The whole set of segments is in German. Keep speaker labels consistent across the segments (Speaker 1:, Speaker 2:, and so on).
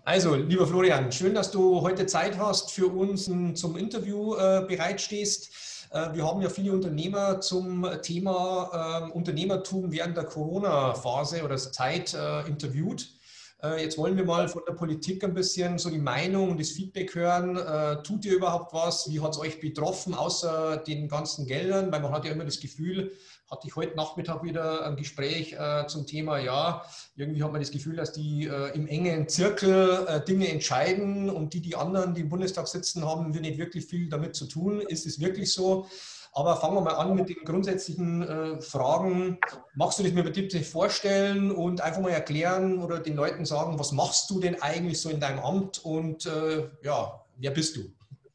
Speaker 1: Also, lieber Florian, schön, dass du heute Zeit hast für uns zum Interview bereitstehst. Wir haben ja viele Unternehmer zum Thema Unternehmertum während der Corona-Phase oder Zeit interviewt. Jetzt wollen wir mal von der Politik ein bisschen so die Meinung und das Feedback hören. Tut ihr überhaupt was? Wie hat es euch betroffen, außer den ganzen Geldern? Weil man hat ja immer das Gefühl, hatte ich heute Nachmittag wieder ein Gespräch zum Thema, ja, irgendwie hat man das Gefühl, dass die im engen Zirkel Dinge entscheiden und die anderen, die im Bundestag sitzen, haben wir nicht wirklich viel damit zu tun. Ist es wirklich so? Aber fangen wir mal an mit den grundsätzlichen Fragen. Magst du dich mir bitte vorstellen und einfach mal erklären oder den Leuten sagen, was machst du denn eigentlich so in deinem Amt und ja, wer bist du?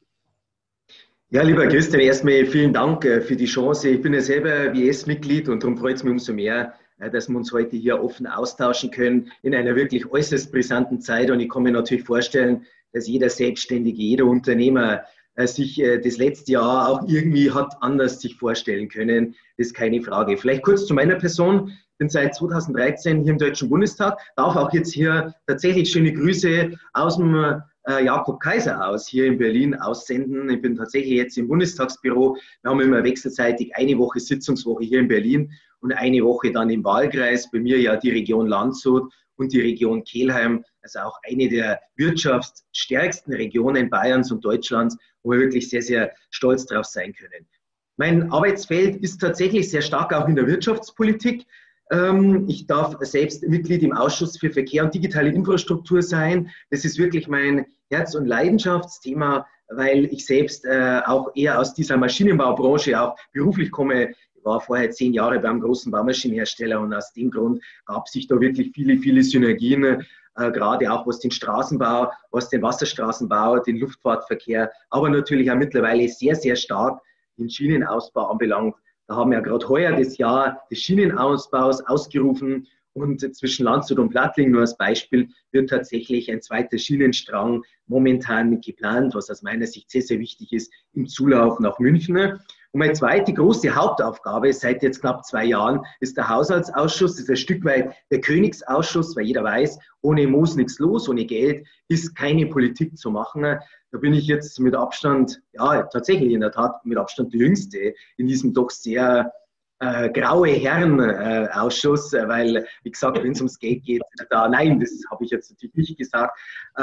Speaker 2: Ja, lieber Christian, erstmal vielen Dank für die Chance. Ich bin ja selber WS-Mitglied und darum freut es mich umso mehr, dass wir uns heute hier offen austauschen können in einer wirklich äußerst brisanten Zeit. Und ich kann mir natürlich vorstellen, dass jeder Selbstständige, jeder Unternehmer sich das letzte Jahr auch irgendwie hat anders sich vorstellen können. Das ist keine Frage. Vielleicht kurz zu meiner Person. Ich bin seit 2013 hier im Deutschen Bundestag, darf auch jetzt hier tatsächlich schöne Grüße aus dem Jakob-Kaiser-Haus hier in Berlin aussenden. Ich bin tatsächlich jetzt im Bundestagsbüro. Wir haben immer wechselseitig eine Woche Sitzungswoche hier in Berlin und eine Woche dann im Wahlkreis. Bei mir ja die Region Landshut und die Region Kelheim, also auch eine der wirtschaftsstärksten Regionen Bayerns und Deutschlands, wo wir wirklich sehr, sehr stolz drauf sein können. Mein Arbeitsfeld ist tatsächlich sehr stark auch in der Wirtschaftspolitik. Ich darf selbst Mitglied im Ausschuss für Verkehr und digitale Infrastruktur sein. Das ist wirklich mein Herz- und Leidenschaftsthema, weil ich selbst auch eher aus dieser Maschinenbaubranche auch beruflich komme. Ich war vorher 10 Jahre beim großen Baumaschinenhersteller und aus dem Grund gab sich da wirklich viele, viele Synergien, gerade auch was den Straßenbau, was den Wasserstraßenbau, den Luftfahrtverkehr, aber natürlich auch mittlerweile sehr, sehr stark den Schienenausbau anbelangt. Da haben wir ja gerade heuer das Jahr des Schienenausbaus ausgerufen und zwischen Landshut und Plattling, nur als Beispiel, wird tatsächlich ein zweiter Schienenstrang momentan geplant, was aus meiner Sicht sehr, sehr wichtig ist, im Zulauf nach München. Und meine zweite große Hauptaufgabe seit jetzt knapp 2 Jahren ist der Haushaltsausschuss. Das ist ein Stück weit der Königsausschuss, weil jeder weiß, ohne Moos nichts los, ohne Geld ist keine Politik zu machen. Da bin ich jetzt mit Abstand, ja tatsächlich in der Tat mit Abstand der Jüngste in diesem doch sehr graue Herren-Ausschuss, weil, wie gesagt, wenn es ums Geld geht, nein, das habe ich jetzt natürlich nicht gesagt,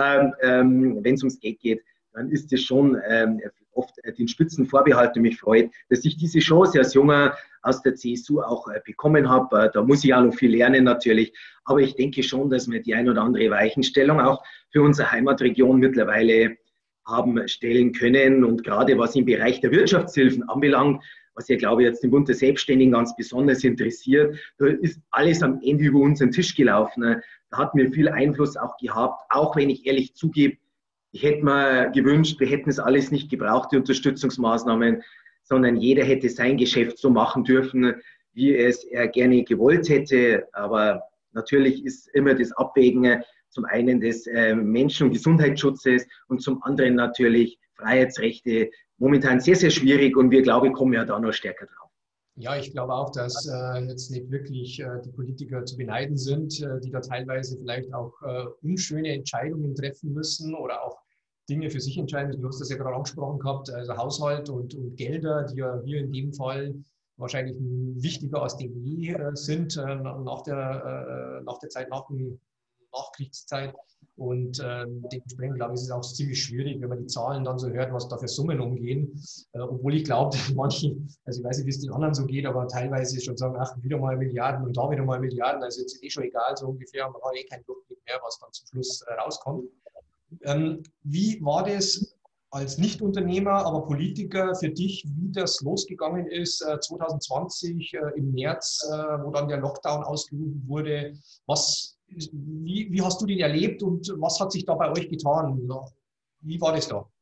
Speaker 2: wenn es ums Geld geht, dann ist es schon oft den Spitzen vorbehalten. Und mich freut, dass ich diese Chance als Junger aus der CSU auch bekommen habe. Da muss ich auch noch viel lernen natürlich, aber ich denke schon, dass wir die ein oder andere Weichenstellung auch für unsere Heimatregion mittlerweile haben stellen können. Und gerade was im Bereich der Wirtschaftshilfen anbelangt, was ja, glaube ich, jetzt den Bund der Selbstständigen ganz besonders interessiert, da ist alles am Ende über unseren Tisch gelaufen. Da hat mir viel Einfluss auch gehabt, auch wenn ich ehrlich zugebe, ich hätte mir gewünscht, wir hätten es alles nicht gebraucht, die Unterstützungsmaßnahmen, sondern jeder hätte sein Geschäft so machen dürfen, wie er gerne gewollt hätte. Aber natürlich ist immer das Abwägen zum einen des Menschen- und Gesundheitsschutzes und zum anderen natürlich Freiheitsrechte momentan sehr, sehr schwierig und wir, glaube ich, kommen ja da noch stärker drauf.
Speaker 1: Ja, ich glaube auch, dass jetzt nicht wirklich die Politiker zu beneiden sind, die da teilweise vielleicht auch unschöne Entscheidungen treffen müssen oder auch Dinge für sich entscheiden. Du hast das ja gerade angesprochen gehabt, also Haushalt und Gelder, die ja hier in dem Fall wahrscheinlich wichtiger als die je sind nach der Zeit, nach der Nachkriegszeit. Und dementsprechend, glaube ich, ist es auch ziemlich schwierig, wenn man die Zahlen dann so hört, was da für Summen umgehen. Obwohl ich glaube, dass manche, also ich weiß nicht, wie es den anderen so geht, aber teilweise schon sagen, ach, wieder mal Milliarden und da wieder mal Milliarden. Also jetzt ist eh schon egal, so ungefähr. Man hat eh keinen Durchblick mehr, was dann zum Schluss rauskommt. Wie war das als Nicht-Unternehmer, aber Politiker für dich, wie das losgegangen ist 2020 im März, wo dann der Lockdown ausgerufen wurde? Wie hast du den erlebt und was hat sich da bei euch getan? Wie war das da?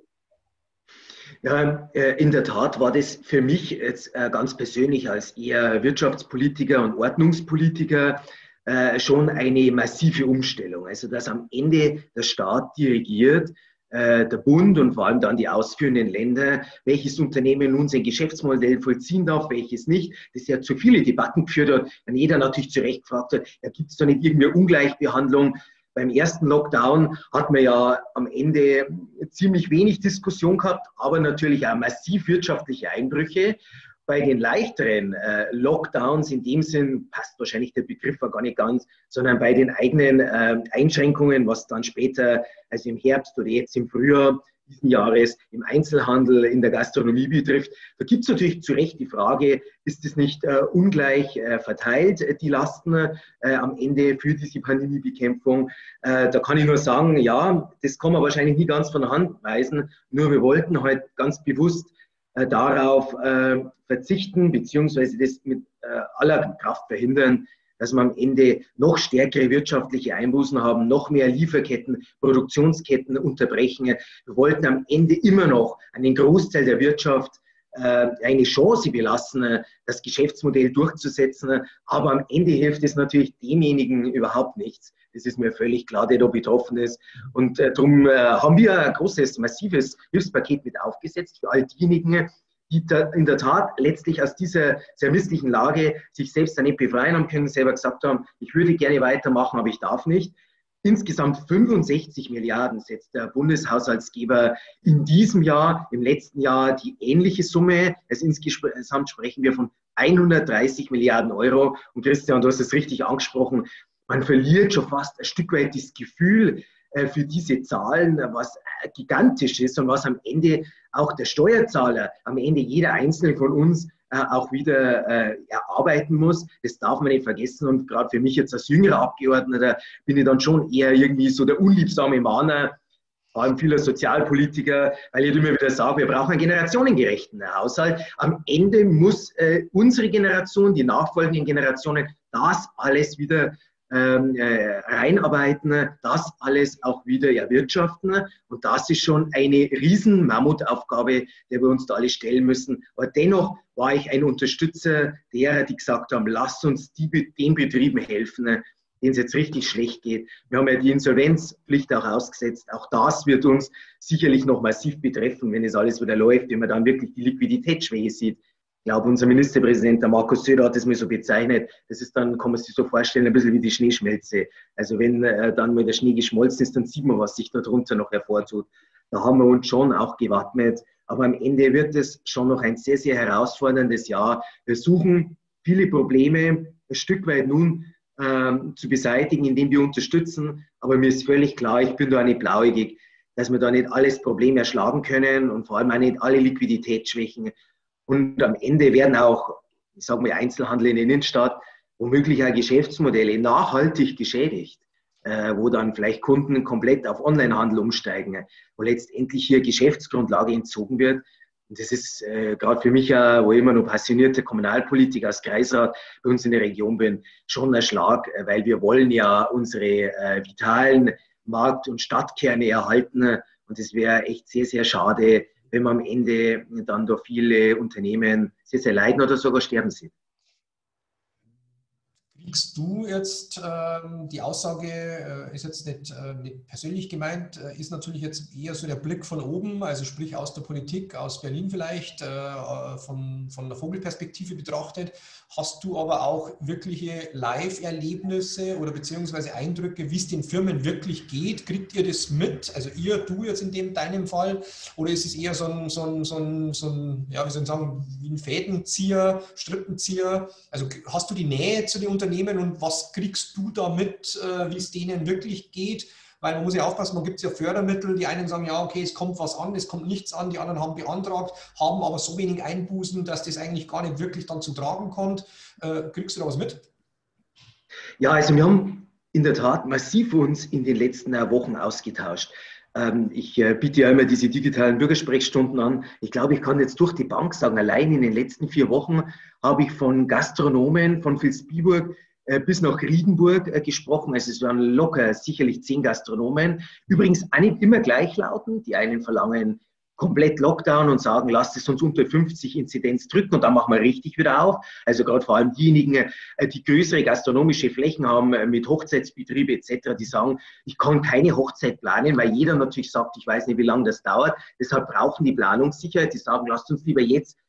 Speaker 2: Ja, in der Tat war das für mich jetzt ganz persönlich als eher Wirtschaftspolitiker und Ordnungspolitiker schon eine massive Umstellung. Also dass am Ende der Staat dirigiert, der Bund und vor allem dann die ausführenden Länder, welches Unternehmen nun sein Geschäftsmodell vollziehen darf, welches nicht. Das ja zu viele Debatten geführt hat, wenn jeder natürlich zu Recht gefragt hat, ja, gibt es da nicht irgendeine Ungleichbehandlung? beim ersten Lockdown hat man ja am Ende ziemlich wenig Diskussion gehabt, aber natürlich auch massiv wirtschaftliche Einbrüche. Bei den leichteren Lockdowns, in dem Sinn passt wahrscheinlich der Begriff gar nicht ganz, sondern bei den eigenen Einschränkungen, was dann später, also im Herbst oder jetzt im Frühjahr diesen Jahres im Einzelhandel, in der Gastronomie betrifft, da gibt es natürlich zu Recht die Frage, ist es nicht ungleich verteilt, die Lasten am Ende für diese Pandemiebekämpfung? Da kann ich nur sagen, ja, das kann man wahrscheinlich nie ganz von der Hand weisen, nur wir wollten halt ganz bewusst darauf verzichten, beziehungsweise das mit aller Kraft verhindern, dass wir am Ende noch stärkere wirtschaftliche Einbußen haben, noch mehr Lieferketten, Produktionsketten unterbrechen. Wir wollten am Ende immer noch einen Großteil der Wirtschaft eine Chance belassen, das Geschäftsmodell durchzusetzen. Aber am Ende hilft es natürlich demjenigen überhaupt nichts. Das ist mir völlig klar, der da betroffen ist. Und darum haben wir ein großes, massives Hilfspaket mit aufgesetzt für all diejenigen, die in der Tat letztlich aus dieser sehr misslichen Lage sich selbst dann nicht befreien haben können, selber gesagt haben, ich würde gerne weitermachen, aber ich darf nicht. Insgesamt 65 Milliarden setzt der Bundeshaushaltsgeber in diesem Jahr, im letzten Jahr die ähnliche Summe. Also insgesamt sprechen wir von 130 Milliarden Euro. Und Christian, du hast es richtig angesprochen, man verliert schon fast ein Stück weit das Gefühl für diese Zahlen, was gigantisch ist und was am Ende auch der Steuerzahler, am Ende jeder Einzelne von uns auch wieder erarbeiten muss. Das darf man nicht vergessen. Und gerade für mich jetzt als jüngerer Abgeordneter bin ich dann schon eher irgendwie so der unliebsame Mahner, vor allem viele Sozialpolitiker, weil ich immer wieder sage, wir brauchen einen generationengerechten Haushalt. Am Ende muss unsere Generation, die nachfolgenden Generationen, das alles wieder reinarbeiten, das alles auch wieder erwirtschaften. Und das ist schon eine riesen Mammutaufgabe, der wir uns da alle stellen müssen. Aber dennoch war ich ein Unterstützer derer, die gesagt haben, lasst uns den Betrieben helfen, denen es jetzt richtig schlecht geht. Wir haben ja die Insolvenzpflicht auch ausgesetzt. Auch das wird uns sicherlich noch massiv betreffen, wenn es alles wieder läuft, wenn man dann wirklich die Liquiditätsschwäche sieht. Ich glaube, unser Ministerpräsident, der Markus Söder, hat es mir so bezeichnet. Das ist dann, kann man sich so vorstellen, ein bisschen wie die Schneeschmelze. Also wenn dann mal der Schnee geschmolzen ist, dann sieht man, was sich darunter noch hervortut. Da haben wir uns schon auch gewappnet. Aber am Ende wird es schon noch ein sehr, sehr herausforderndes Jahr. Wir suchen viele Probleme ein Stück weit nun zu beseitigen, indem wir unterstützen. Aber mir ist völlig klar, ich bin da nicht blauäugig, dass wir da nicht alles Problem erschlagen können und vor allem auch nicht alle Liquiditätsschwächen. Und am Ende werden auch, ich sage mal, Einzelhandel in der Innenstadt womöglich auch Geschäftsmodelle nachhaltig geschädigt, wo dann vielleicht Kunden komplett auf Onlinehandel umsteigen, wo letztendlich hier Geschäftsgrundlage entzogen wird. Und das ist gerade für mich, wo ich immer noch passionierte Kommunalpolitiker als Kreisrat bei uns in der Region bin, schon ein Schlag, weil wir wollen ja unsere vitalen Markt- und Stadtkerne erhalten. Und es wäre echt sehr, sehr schade, wenn man am Ende dann durch viele Unternehmen sehr, sehr leiden oder sogar sterben sieht.
Speaker 1: Kriegst du jetzt die Aussage, ist jetzt nicht persönlich gemeint, ist natürlich jetzt eher so der Blick von oben, also sprich aus der Politik, aus Berlin vielleicht, von der Vogelperspektive betrachtet. Hast du aber auch wirkliche Live-Erlebnisse oder beziehungsweise Eindrücke, wie es den Firmen wirklich geht? Kriegt ihr das mit? Also du jetzt in deinem Fall? Oder ist es eher so ein ja, wie soll ich sagen, wie ein Fädenzieher, Strippenzieher? Also hast du die Nähe zu den Unternehmen und was kriegst du da mit, wie es denen wirklich geht? Weil man muss ja aufpassen, man gibt ja Fördermittel, die einen sagen, ja okay, es kommt was an, es kommt nichts an, die anderen haben beantragt, haben aber so wenig Einbußen, dass das eigentlich gar nicht wirklich dann zu tragen kommt. Kriegst du da was mit?
Speaker 2: Ja, also wir haben in der Tat massiv uns in den letzten Wochen ausgetauscht. Ich biete ja immer diese digitalen Bürgersprechstunden an. Ich glaube, ich kann jetzt durch die Bank sagen, allein in den letzten 4 Wochen habe ich von Gastronomen von Vilsbiburg bis nach Riedenburg gesprochen. Also es waren locker sicherlich 10 Gastronomen. Übrigens auch nicht immer gleichlautend. Die einen verlangen komplett Lockdown und sagen, lasst es uns unter 50 Inzidenz drücken und dann machen wir richtig wieder auf. Also gerade vor allem diejenigen, die größere gastronomische Flächen haben mit Hochzeitsbetriebe etc., die sagen, ich kann keine Hochzeit planen, weil jeder natürlich sagt, ich weiß nicht, wie lange das dauert. Deshalb brauchen die Planungssicherheit. Die sagen, lasst uns lieber jetzt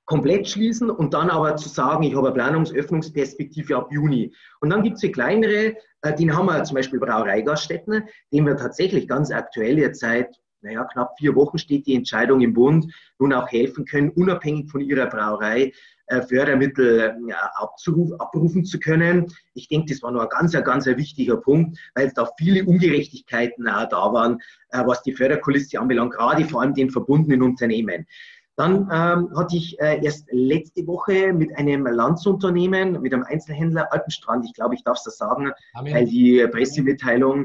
Speaker 2: komplett schließen und dann aber zu sagen, ich habe eine Planungsöffnungsperspektive ab Juni. Und dann gibt es kleinere, den haben wir zum Beispiel Brauereigaststätten, denen wir tatsächlich ganz aktuell jetzt seit knapp 4 Wochen steht die Entscheidung im Bund, nun auch helfen können, unabhängig von ihrer Brauerei Fördermittel abrufen zu können. Ich denke, das war noch ein ganz wichtiger Punkt, weil da viele Ungerechtigkeiten auch da waren, was die Förderkulisse anbelangt, gerade vor allem den verbundenen Unternehmen. Dann hatte ich erst letzte Woche mit einem Landsunternehmen, mit einem Einzelhändler Alpenstrand, ich glaube, ich darf es das sagen, weil die Pressemitteilung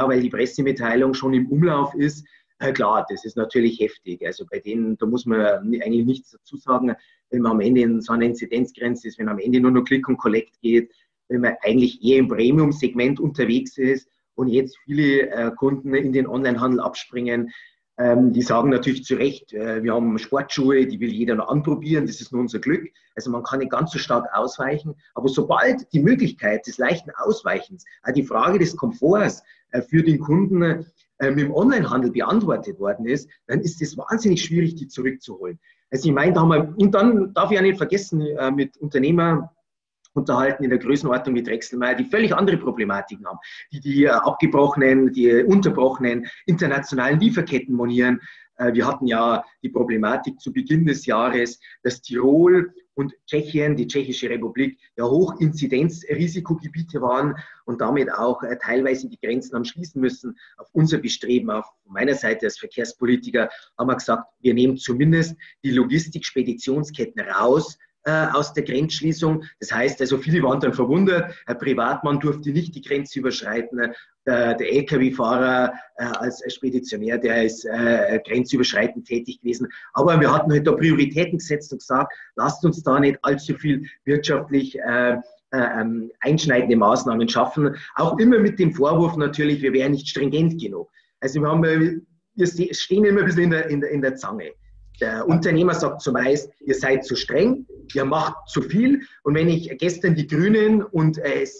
Speaker 2: schon im Umlauf ist. Klar, das ist natürlich heftig. Also bei denen, da muss man eigentlich nichts dazu sagen, wenn man am Ende in so einer Inzidenzgrenze ist, wenn am Ende nur noch Click und Collect geht, wenn man eigentlich eher im Premium-Segment unterwegs ist und jetzt viele Kunden in den Onlinehandel abspringen. Die sagen natürlich zu Recht, wir haben Sportschuhe, die will jeder noch anprobieren, das ist nur unser Glück. Also man kann nicht ganz so stark ausweichen, aber sobald die Möglichkeit des leichten Ausweichens, die Frage des Komforts für den Kunden mit dem Onlinehandel beantwortet worden ist, dann ist es wahnsinnig schwierig, die zurückzuholen. Also ich meine, und dann darf ich auch nicht vergessen, mit Unternehmern unterhalten in der Größenordnung mit Drechselmeier, die völlig andere Problematiken haben, die abgebrochenen, die unterbrochenen internationalen Lieferketten monieren. Wir hatten ja die Problematik zu Beginn des Jahres, dass Tirol und Tschechien, die Tschechische Republik, ja Hochinzidenzrisikogebiete waren und damit auch teilweise die Grenzen haben schließen müssen. Auf unser Bestreben, auf meiner Seite als Verkehrspolitiker, haben wir gesagt, wir nehmen zumindest die Logistik-Speditionsketten raus aus der Grenzschließung. Das heißt, also viele waren dann verwundert, ein Privatmann durfte nicht die Grenze überschreiten, der Lkw-Fahrer als Speditionär, der ist grenzüberschreitend tätig gewesen. Aber wir hatten halt da Prioritäten gesetzt und gesagt, lasst uns da nicht allzu viel wirtschaftlich einschneidende Maßnahmen schaffen. Auch immer mit dem Vorwurf natürlich, wir wären nicht stringent genug. Also wir stehen immer ein bisschen in der Zange. Der Unternehmer sagt zumeist, ihr seid zu streng, ihr macht zu viel. Und wenn ich gestern die Grünen und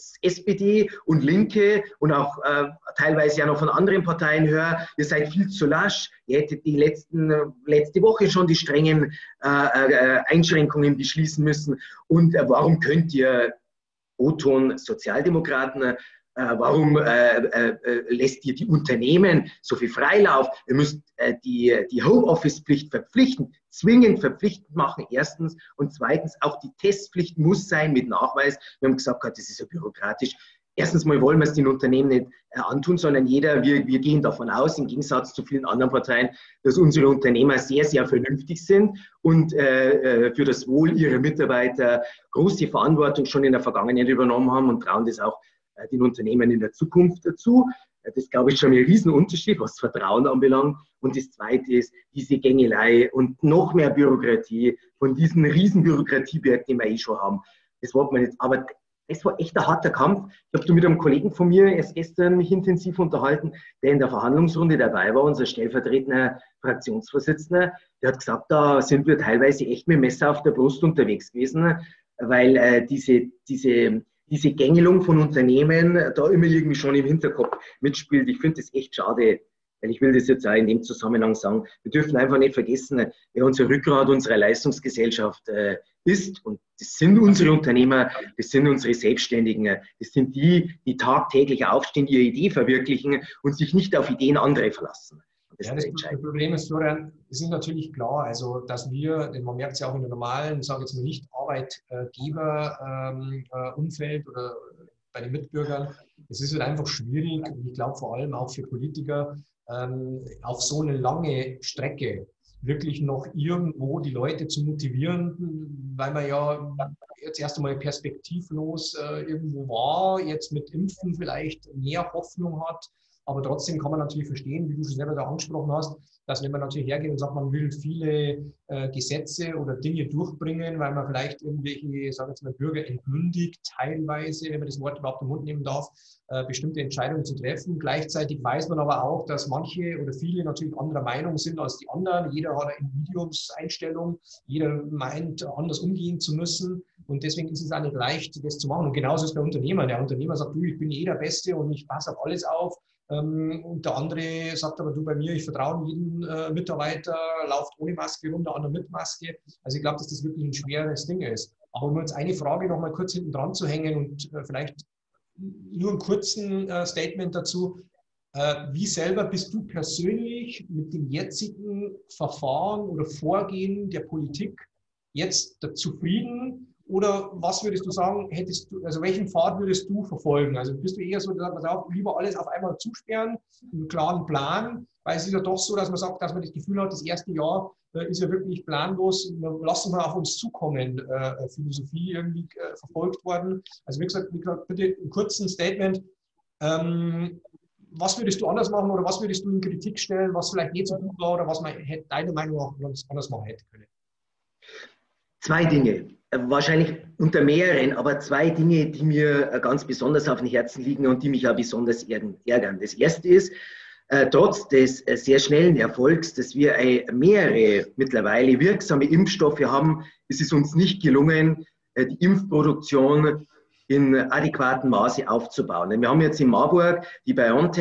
Speaker 2: SPD und Linke und auch teilweise ja noch von anderen Parteien höre, ihr seid viel zu lasch, ihr hättet die letzte Woche schon die strengen Einschränkungen beschließen müssen. Und warum könnt ihr, O-Ton Sozialdemokraten, warum lässt ihr die Unternehmen so viel Freilauf? Ihr müsst die Homeoffice-Pflicht zwingend verpflichtend machen, erstens. Und zweitens, auch die Testpflicht muss sein mit Nachweis. Wir haben gesagt, das ist ja bürokratisch. Erstens mal wollen wir es den Unternehmen nicht antun, sondern wir gehen davon aus, im Gegensatz zu vielen anderen Parteien, dass unsere Unternehmer sehr, sehr vernünftig sind und für das Wohl ihrer Mitarbeiter große Verantwortung schon in der Vergangenheit übernommen haben und trauen das auch den Unternehmen in der Zukunft dazu. Das, glaube ich, schon ein Riesenunterschied, was Vertrauen anbelangt. Und das Zweite ist diese Gängelei und noch mehr Bürokratie von diesen riesen Bürokratieberg, die wir schon haben. Das wollte man jetzt, aber das war echt ein harter Kampf. Ich habe mit einem Kollegen von mir erst gestern mich intensiv unterhalten, der in der Verhandlungsrunde dabei war, unser stellvertretender Fraktionsvorsitzender. Der hat gesagt, da sind wir teilweise echt mit dem Messer auf der Brust unterwegs gewesen, weil diese Gängelung von Unternehmen da immer irgendwie schon im Hinterkopf mitspielt. Ich finde das echt schade, weil ich will das jetzt auch in dem Zusammenhang sagen. Wir dürfen einfach nicht vergessen, wer unser Rückgrat unserer Leistungsgesellschaft ist. Und das sind unsere Unternehmer, das sind unsere Selbstständigen, das sind die, die tagtäglich aufstehen, ihre Idee verwirklichen und sich nicht auf Ideen anderer verlassen.
Speaker 1: Das Problem ist, Florian, es ist natürlich klar, also dass wir, denn man merkt es ja auch in der normalen, sage jetzt mal nicht Arbeitgeberumfeld oder bei den Mitbürgern, es ist halt einfach schwierig und ich glaube vor allem auch für Politiker, auf so eine lange Strecke wirklich noch irgendwo die Leute zu motivieren, weil man ja jetzt erst einmal perspektivlos irgendwo war, jetzt mit Impfen vielleicht mehr Hoffnung hat. Aber trotzdem kann man natürlich verstehen, wie du schon selber da angesprochen hast, dass wenn man natürlich hergeht und sagt, man will viele Gesetze oder Dinge durchbringen, weil man vielleicht irgendwelche, sagen wir jetzt mal, Bürger entmündigt, teilweise, wenn man das Wort überhaupt im Mund nehmen darf, bestimmte Entscheidungen zu treffen. Gleichzeitig weiß man aber auch, dass manche oder viele natürlich anderer Meinung sind als die anderen. Jeder hat eine Individuumseinstellung, jeder meint, anders umgehen zu müssen. Und deswegen ist es auch nicht leicht, das zu machen. Und genauso ist es bei Unternehmern. Der Unternehmer sagt, du, ich bin eh der Beste und ich passe auf alles auf. Und der andere sagt aber, du, bei mir, ich vertraue jedem Mitarbeiter, lauft ohne Maske rum, der andere mit Maske. Also ich glaube, dass das wirklich ein schweres Ding ist. Aber um jetzt eine Frage noch mal kurz hinten dran zu hängen und vielleicht nur einen kurzen Statement dazu. Wie selber bist du persönlich mit dem jetzigen Verfahren oder Vorgehen der Politik jetzt zufrieden? Oder was würdest du sagen, hättest du, also welchen Pfad würdest du verfolgen? Also bist du eher so, dass man sagt, lieber alles auf einmal zusperren, einen klaren Plan? Weil es ist ja doch so, dass man sagt, dass man das Gefühl hat, das erste Jahr ist ja wirklich planlos, lassen wir auf uns zukommen, Philosophie irgendwie verfolgt worden. Also wie gesagt, bitte einen kurzen Statement. Was würdest du anders machen oder was würdest du in Kritik stellen, was vielleicht nicht so gut war oder was man deiner Meinung nach anders machen hätte können?
Speaker 2: Zwei Dinge, wahrscheinlich unter mehreren, aber zwei Dinge, die mir ganz besonders auf dem Herzen liegen und die mich auch besonders ärgern. Das erste ist, trotz des sehr schnellen Erfolgs, dass wir mehrere mittlerweile wirksame Impfstoffe haben, ist es uns nicht gelungen, die Impfproduktion in adäquatem Maße aufzubauen. Wir haben jetzt in Marburg die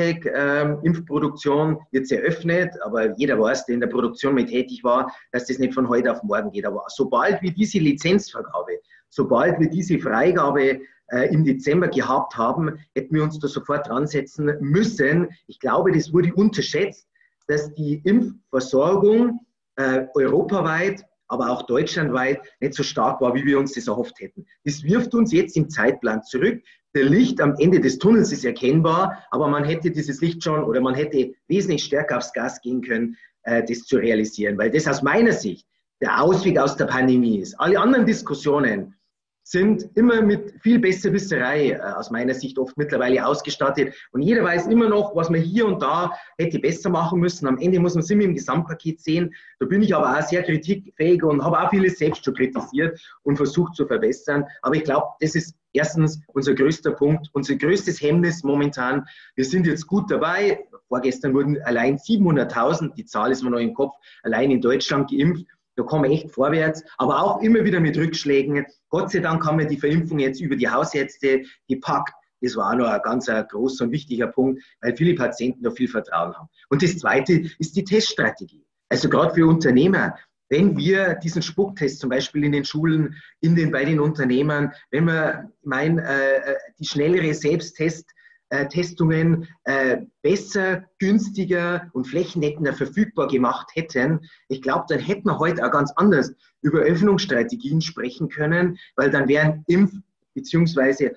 Speaker 2: BioNTech-Impfproduktion jetzt eröffnet, aber jeder weiß, der in der Produktion mit tätig war, dass das nicht von heute auf morgen geht. Aber sobald wir diese Lizenzvergabe, sobald wir diese Freigabe im Dezember gehabt haben, hätten wir uns da sofort dran setzen müssen. Ich glaube, das wurde unterschätzt, dass die Impfversorgung europaweit, aber auch deutschlandweit nicht so stark war, wie wir uns das erhofft hätten. Das wirft uns jetzt im Zeitplan zurück. Der Licht am Ende des Tunnels ist erkennbar, aber man hätte dieses Licht schon oder man hätte wesentlich stärker aufs Gas gehen können, das zu realisieren, weil das aus meiner Sicht der Ausweg aus der Pandemie ist. Alle anderen Diskussionen sind immer mit viel Besserwisserei aus meiner Sicht oft mittlerweile ausgestattet. Und jeder weiß immer noch, was man hier und da hätte besser machen müssen. Am Ende muss man es immer im Gesamtpaket sehen. Da bin ich aber auch sehr kritikfähig und habe auch vieles selbst schon kritisiert und versucht zu verbessern. Aber ich glaube, das ist erstens unser größter Punkt, unser größtes Hemmnis momentan. Wir sind jetzt gut dabei. Vorgestern wurden allein 700.000, die Zahl ist mir noch im Kopf, allein in Deutschland geimpft. Da kommen wir echt vorwärts, aber auch immer wieder mit Rückschlägen. Gott sei Dank haben wir die Verimpfung jetzt über die Hausärzte gepackt. Das war auch noch ein ganz großer und wichtiger Punkt, weil viele Patienten da viel Vertrauen haben. Und das Zweite ist die Teststrategie. Also gerade für Unternehmer, wenn wir diesen Spucktest zum Beispiel in den Schulen, bei den Unternehmern, wenn wir die schnellere Selbsttestungen besser, günstiger und flächendeckender verfügbar gemacht hätten, ich glaube, dann hätten wir heute auch ganz anders über Öffnungsstrategien sprechen können, weil dann wären Impf- bzw.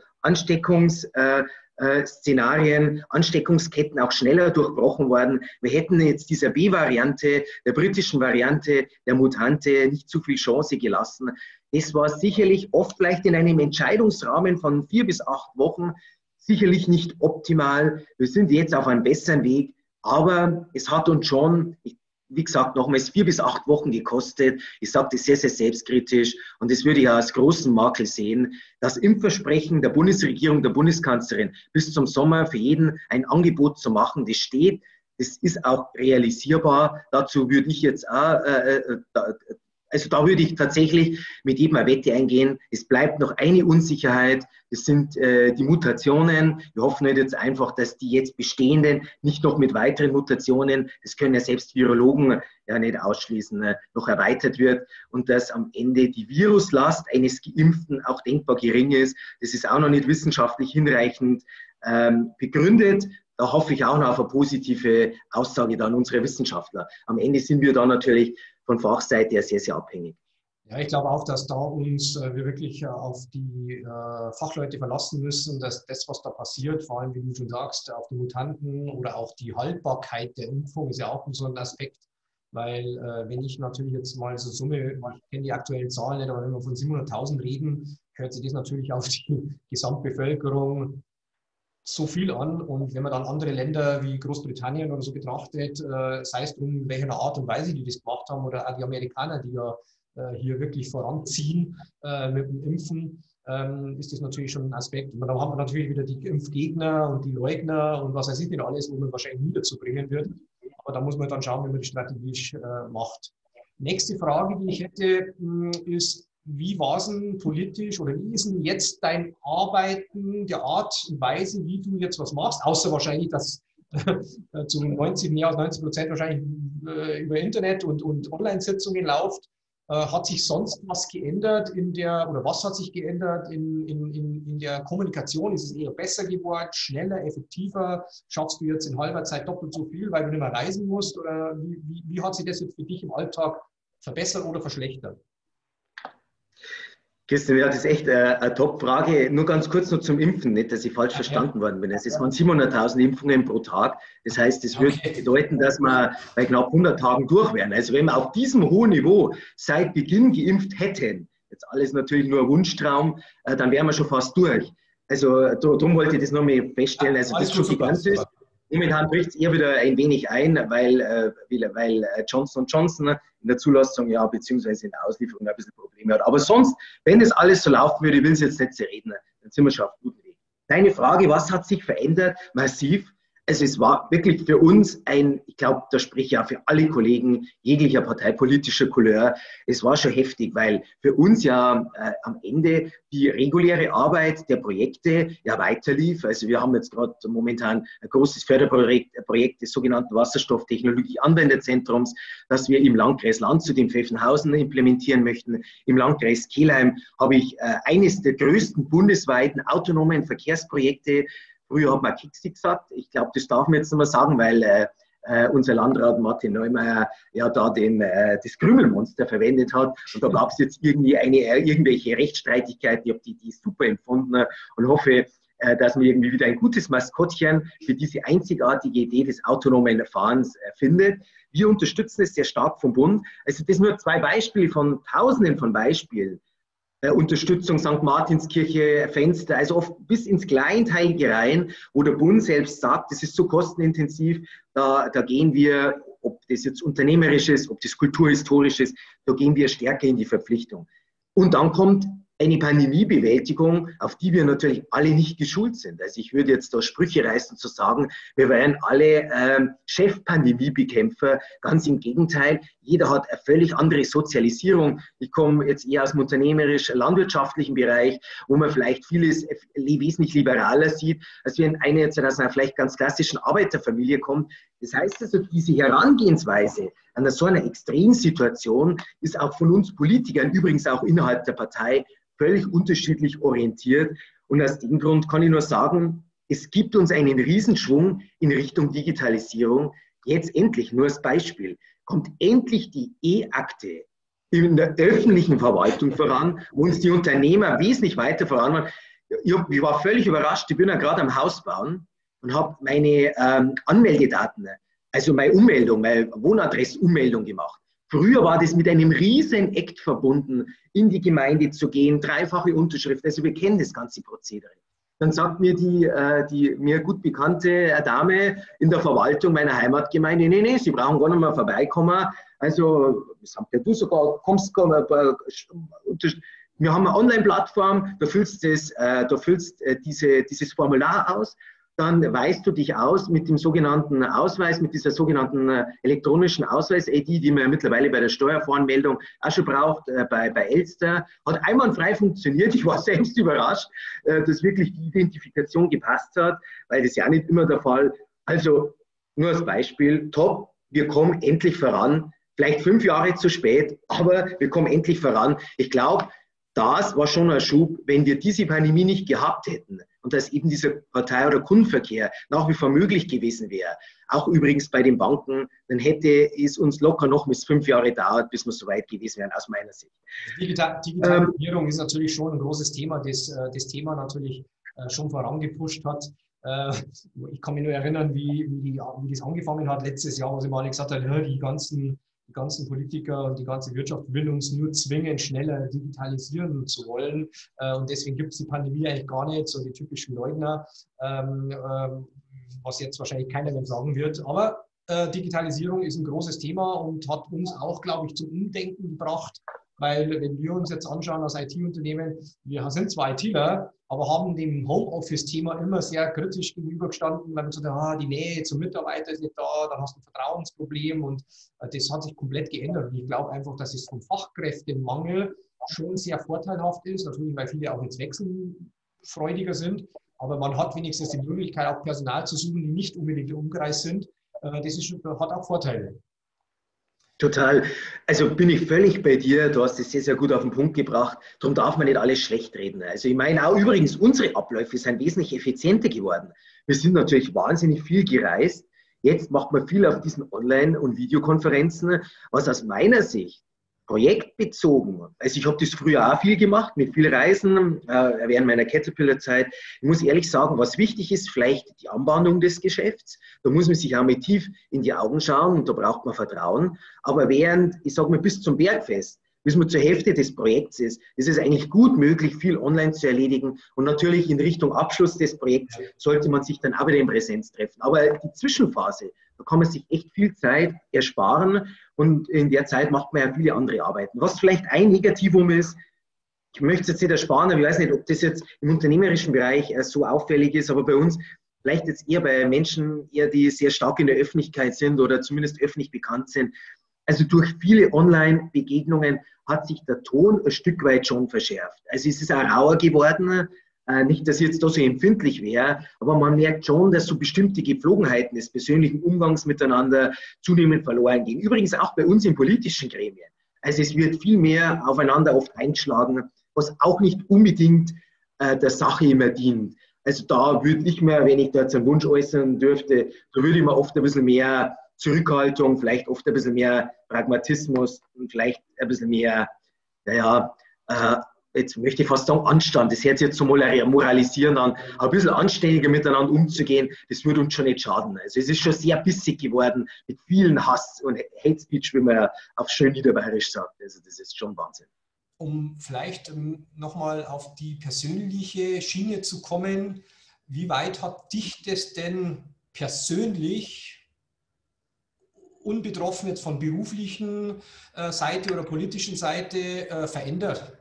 Speaker 2: Ansteckungsszenarien, Ansteckungsketten auch schneller durchbrochen worden. Wir hätten jetzt dieser B-Variante, der britischen Variante, der Mutante nicht zu viel Chance gelassen. Das war sicherlich oft vielleicht in einem Entscheidungsrahmen von 4 bis 8 Wochen sicherlich nicht optimal. Wir sind jetzt auf einem besseren Weg, aber es hat uns schon, wie gesagt, nochmals 4 bis 8 Wochen gekostet. Ich sage das sehr, sehr selbstkritisch und das würde ich auch als großen Makel sehen. Das Impfversprechen der Bundesregierung, der Bundeskanzlerin bis zum Sommer für jeden ein Angebot zu machen, das steht. Das ist auch realisierbar. Dazu würde ich jetzt auch also da würde ich tatsächlich mit jedem eine Wette eingehen. Es bleibt noch eine Unsicherheit. Das sind die Mutationen. Wir hoffen halt jetzt einfach, dass die jetzt bestehenden nicht noch mit weiteren Mutationen, das können ja selbst Virologen ja nicht ausschließen, noch erweitert wird und dass am Ende die Viruslast eines Geimpften auch denkbar gering ist. Das ist auch noch nicht wissenschaftlich hinreichend begründet. Da hoffe ich auch noch auf eine positive Aussage dann unserer Wissenschaftler. Am Ende sind wir da natürlich von Fachseite her sehr, sehr abhängig.
Speaker 1: Ja, ich glaube auch, dass da uns wir wirklich auf die Fachleute verlassen müssen, dass das, was da passiert, vor allem, wie du schon sagst, auf die Mutanten oder auch die Haltbarkeit der Impfung ist ja auch so ein Aspekt, weil wenn ich natürlich jetzt mal so Summe, ich kenne die aktuellen Zahlen nicht, aber wenn wir von 700.000 reden, hört sich das natürlich auf die Gesamtbevölkerung so viel an. Und wenn man dann andere Länder wie Großbritannien oder so betrachtet, sei es in welcher Art und Weise die das gemacht haben oder auch die Amerikaner, die ja hier wirklich voranziehen mit dem Impfen, ist das natürlich schon ein Aspekt. Und dann haben wir natürlich wieder die Impfgegner und die Leugner und was weiß ich nicht alles, wo man wahrscheinlich niederzubringen wird. Aber da muss man dann schauen, wie man die strategisch macht. Nächste Frage, die ich hätte, ist, wie war es denn politisch oder wie ist denn jetzt dein Arbeiten, der Art und Weise, wie du jetzt was machst, außer wahrscheinlich, dass zu 90% wahrscheinlich über Internet und Online-Sitzungen läuft. Hat sich sonst was geändert oder was hat sich geändert in der Kommunikation? Ist es eher besser geworden, schneller, effektiver? Schaffst du jetzt in halber Zeit doppelt so viel, weil du nicht mehr reisen musst? Oder wie hat sich das jetzt für dich im Alltag verbessert oder verschlechtert?
Speaker 2: Christian, ja, das ist echt eine Top-Frage. Nur ganz kurz noch zum Impfen, nicht, dass ich falsch verstanden worden bin. Es waren 700.000 Impfungen pro Tag. Das heißt, das würde bedeuten, dass wir bei knapp 100 Tagen durch wären. Also wenn wir auf diesem hohen Niveau seit Beginn geimpft hätten, jetzt alles natürlich nur Wunschtraum, dann wären wir schon fast durch. Also darum wollte ich das nochmal feststellen. Also das schon gigantisch. Momentan bricht es eher wieder ein wenig ein, weil Johnson & Johnson in der Zulassung ja beziehungsweise in der Auslieferung ein bisschen Probleme hat. Aber sonst, wenn das alles so laufen würde, ich will es jetzt nicht zerreden, dann sind wir schon auf gutem Weg. Deine Frage, was hat sich verändert? Massiv. Also es war wirklich für uns ich glaube, da spreche ich ja für alle Kollegen jeglicher parteipolitischer Couleur, es war schon heftig, weil für uns ja am Ende die reguläre Arbeit der Projekte ja weiterlief. Also wir haben jetzt gerade momentan ein großes Förderprojekt des sogenannten Wasserstofftechnologie-Anwenderzentrums, das wir im Landkreis Landshut in Pfeffenhausen implementieren möchten. Im Landkreis Kelheim habe ich eines der größten bundesweiten autonomen Verkehrsprojekte. Früher hat man Kixi gesagt. Ich glaube, das darf man jetzt nicht mehr sagen, weil unser Landrat Martin Neumeier ja da das Krümelmonster verwendet hat. Und da gab es jetzt irgendwie irgendwelche Rechtsstreitigkeiten. Ich habe die super empfunden und hoffe, dass man irgendwie wieder ein gutes Maskottchen für diese einzigartige Idee des autonomen Fahrens findet. Wir unterstützen es sehr stark vom Bund. Also das sind nur 2 Beispiele von Tausenden von Beispielen. Unterstützung St. Martinskirche, Fenster, also oft bis ins Kleinteilige rein, wo der Bund selbst sagt, das ist so kostenintensiv, da gehen wir, ob das jetzt unternehmerisch ist, ob das kulturhistorisch ist, da gehen wir stärker in die Verpflichtung. Und dann kommt eine Pandemiebewältigung, auf die wir natürlich alle nicht geschult sind. Also ich würde jetzt da Sprüche reißen zu sagen, wir wären alle Chef-Pandemiebekämpfer. Ganz im Gegenteil, jeder hat eine völlig andere Sozialisierung. Ich komme jetzt eher aus dem unternehmerisch-landwirtschaftlichen Bereich, wo man vielleicht vieles wesentlich liberaler sieht, als wenn einer jetzt aus einer vielleicht ganz klassischen Arbeiterfamilie kommt. Das heißt also, diese Herangehensweise an so einer Extremsituation ist auch von uns Politikern, übrigens auch innerhalb der Partei, völlig unterschiedlich orientiert. Und aus dem Grund kann ich nur sagen, es gibt uns einen Riesenschwung in Richtung Digitalisierung. Jetzt endlich, nur als Beispiel, kommt endlich die E-Akte in der öffentlichen Verwaltung voran, wo uns die Unternehmer wesentlich weiter voran waren. Ich war völlig überrascht, ich bin ja gerade am Haus bauen und habe meine Anmeldedaten, also meine Ummeldung, meine Wohnadressummeldung gemacht. Früher war das mit einem riesen Act verbunden, in die Gemeinde zu gehen, 3-fache Unterschrift. Also wir kennen das ganze Prozedere. Dann sagt mir die mir gut bekannte Dame in der Verwaltung meiner Heimatgemeinde, nee, Sie brauchen gar nicht mehr vorbeikommen. Also, sagt ja, du sogar kommst, wir haben eine Online-Plattform, du füllst dieses Formular aus. Dann weist du dich aus mit dem sogenannten Ausweis, mit dieser sogenannten elektronischen Ausweis-ID, die man ja mittlerweile bei der Steuervoranmeldung auch schon braucht, bei Elster. Hat einwandfrei funktioniert. Ich war selbst überrascht, dass wirklich die Identifikation gepasst hat, weil das ja nicht immer der Fall. Also nur als Beispiel, top, wir kommen endlich voran. Vielleicht 5 Jahre zu spät, aber wir kommen endlich voran. Ich glaube, das war schon ein Schub, wenn wir diese Pandemie nicht gehabt hätten und dass eben dieser Partei- oder Kundenverkehr nach wie vor möglich gewesen wäre, auch übrigens bei den Banken, dann hätte es uns locker noch bis 5 Jahre gedauert, bis wir so weit gewesen wären, aus meiner Sicht.
Speaker 1: Digitalisierung ist natürlich schon ein großes Thema, das Thema natürlich schon vorangepusht hat. Ich kann mich nur erinnern, wie das angefangen hat letztes Jahr, wo sie mal alle gesagt haben, die ganzen Politiker und die ganze Wirtschaft will uns nur zwingen, schneller digitalisieren zu wollen. Und deswegen gibt es die Pandemie eigentlich gar nicht, so die typischen Leugner, was jetzt wahrscheinlich keiner mehr sagen wird. Aber Digitalisierung ist ein großes Thema und hat uns auch, glaube ich, zum Umdenken gebracht. Weil wenn wir uns jetzt anschauen als IT-Unternehmen, wir sind zwar ITler, aber haben dem Homeoffice-Thema immer sehr kritisch gegenübergestanden, weil wir gesagt haben, die Nähe zum Mitarbeiter ist nicht da, dann hast du ein Vertrauensproblem und das hat sich komplett geändert. Und ich glaube einfach, dass es vom Fachkräftemangel schon sehr vorteilhaft ist, natürlich, weil viele auch jetzt wechselfreudiger sind, aber man hat wenigstens die Möglichkeit, auch Personal zu suchen, die nicht unbedingt im Umkreis sind. Das ist, hat auch Vorteile.
Speaker 2: Total. Also bin ich völlig bei dir. Du hast es sehr, sehr gut auf den Punkt gebracht. Darum darf man nicht alles schlecht reden. Also ich meine auch übrigens, unsere Abläufe sind wesentlich effizienter geworden. Wir sind natürlich wahnsinnig viel gereist. Jetzt macht man viel auf diesen Online- und Videokonferenzen, was aus meiner Sicht projektbezogen, also ich habe das früher auch viel gemacht, mit viel Reisen während meiner Caterpillar-Zeit. Ich muss ehrlich sagen, was wichtig ist, vielleicht die Anbahnung des Geschäfts. Da muss man sich auch mal tief in die Augen schauen und da braucht man Vertrauen. Aber während, ich sage mal, bis zum Bergfest, bis man zur Hälfte des Projekts ist es eigentlich gut möglich, viel online zu erledigen. Und natürlich in Richtung Abschluss des Projekts sollte man sich dann auch wieder in Präsenz treffen. Aber die Zwischenphase, da kann man sich echt viel Zeit ersparen und in der Zeit macht man ja viele andere Arbeiten. Was vielleicht ein Negativum ist, ich möchte es jetzt nicht ersparen, aber ich weiß nicht, ob das jetzt im unternehmerischen Bereich so auffällig ist, aber bei uns vielleicht jetzt eher bei Menschen, eher die sehr stark in der Öffentlichkeit sind oder zumindest öffentlich bekannt sind. Also durch viele Online-Begegnungen hat sich der Ton ein Stück weit schon verschärft. Also es ist auch rauer geworden. Nicht, dass ich jetzt da so empfindlich wäre, aber man merkt schon, dass so bestimmte Gepflogenheiten des persönlichen Umgangs miteinander zunehmend verloren gehen. Übrigens auch bei uns in politischen Gremien. Also es wird viel mehr aufeinander oft eingeschlagen, was auch nicht unbedingt der Sache immer dient. Also da würde ich mir, wenn ich da jetzt einen Wunsch äußern dürfte, da würde ich mir oft ein bisschen mehr Zurückhaltung, vielleicht oft ein bisschen mehr Pragmatismus und vielleicht ein bisschen mehr, naja, jetzt möchte ich fast sagen Anstand, das hört sich jetzt so moralisieren an, aber ein bisschen anständiger miteinander umzugehen, das würde uns schon nicht schaden. Also es ist schon sehr bissig geworden mit vielen Hass und Hate Speech, wie man ja auf schön niederbayerisch sagt. Also das ist schon Wahnsinn.
Speaker 1: Um vielleicht nochmal auf die persönliche Schiene zu kommen, wie weit hat dich das denn persönlich unbetroffen jetzt von beruflichen Seite oder politischen Seite verändert?